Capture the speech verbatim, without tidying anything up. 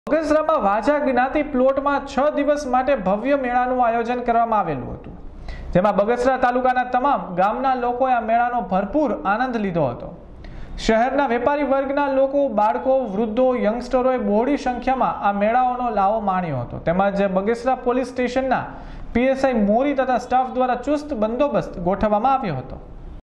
બગસરામાં વાજા જ્ઞાતિ પ્લોટમાં છ દિવસ માટે ભવ્ય મેળાનું આયોજન કરવામાં આવેલું હતું, જેમાં બગસરા તાલુકાના તમામ ગામના લોકોએ આ મેળાનો ભરપૂર આનંદ લીધો હતો। શહેરના વેપારી વર્ગના લોકો, બાળકો, વૃદ્ધો, યંગસ્ટરોએ બહોળી સંખ્યામાં આ મેળાઓનો લાવો માણ્યો હતો। તેમજ બગસરા પોલીસ સ્ટેશનના પીએસઆઈ મોરી તથા સ્ટાફ દ્વારા ચુસ્ત બંદોબસ્ત ગોઠવવામાં આવ્યો હતો।